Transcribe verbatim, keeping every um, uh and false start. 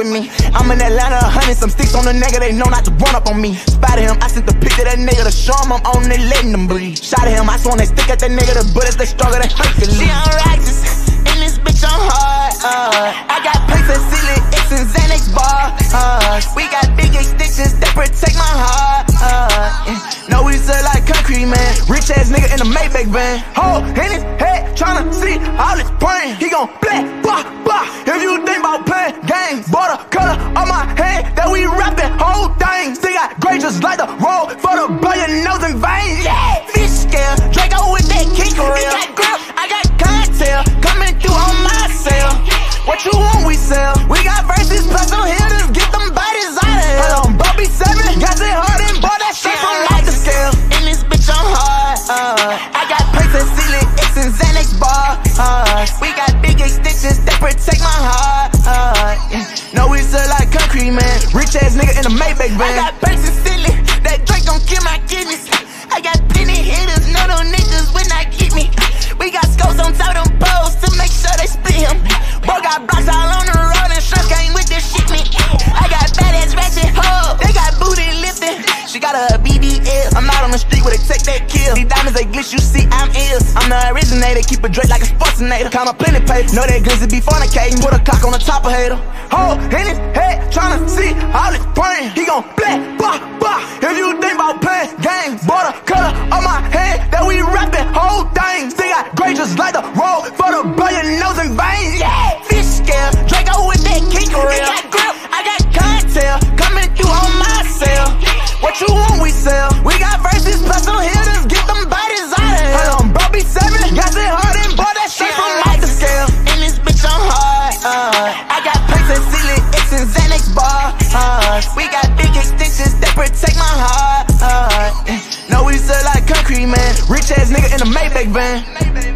with me. I'm in Atlanta, a hundred, some sticks on the nigga, they know not to run up on me. Spotted him, I sent the pic to that nigga to show him I'm on it, letting them breathe. Shot at him, I swung they stick at that nigga, the bullets they stronger than Hercules. See, I'm righteous, in this bitch I'm hard, uh I got plates and Silly X and Xanax bar, uh we got big extensions that protect my heart, uh yeah. No, we sell like concrete, man. Rich ass nigga in a Maybach van. Hole in his head, tryna see all his brain. He gon' black, bah, bah. If you think about playing games, border color on my hand, that we rap that whole thing. Still got gray just like the road for the blow your nose and veins. Yeah, fish scale, Draco with that kick reel. He got grip, I got cocktail, coming through on my cell. What you want, we sell. We got verses plus some hitters, get them bodies out of here. Hold on, Bobby seven, got it hard and bought that shit from like the scale. In this bitch I'm hard, uh I got plates and Silly X and Xanax bar, uh we got big extensions that protect my heart, uh yeah. No, we sell like concrete, man. Rich ass nigga in a Maybach van. I got plates and Silly, that Drake gon' kill my kidneys. I got plenty hitters, none of them niggas will not get me. We got scopes on top of them poles to make sure they split him. Boy got blocks all on the road and Shrimp came with this shit, me. I got badass ratchet hoes, they got booty lifting. She got a B B L, I'm out on the street where they take that kill. These diamonds they glitch, you see I'm is. I'm the originator, keep a Drake like a Sportsinator. Count my plenty paper, know that glizzy be fornicating. Put a cock on the top of hater. Hole in his head, tryna see all his brain. He gon' black, bah, bah. If you think about playing games, border color on my hand, that we rap that whole thing. Still got gray just like the road for the blow your nose and veins. Yeah, fish scale, Draco with that kick reel. He got grip, I got cocktail, coming through on my cell. What you want, we sell. We got verses plus some hitters, get them bodies out of here. Hold on, Bobby seven, got it hard and bought that shit from like the scale. In this bitch I'm hard, uh I got plates and Silly X and Xanax bar, uh we got big extensions that protect my heart, uh yeah. No, we sell like concrete, man. Rich ass nigga in a Maybach van.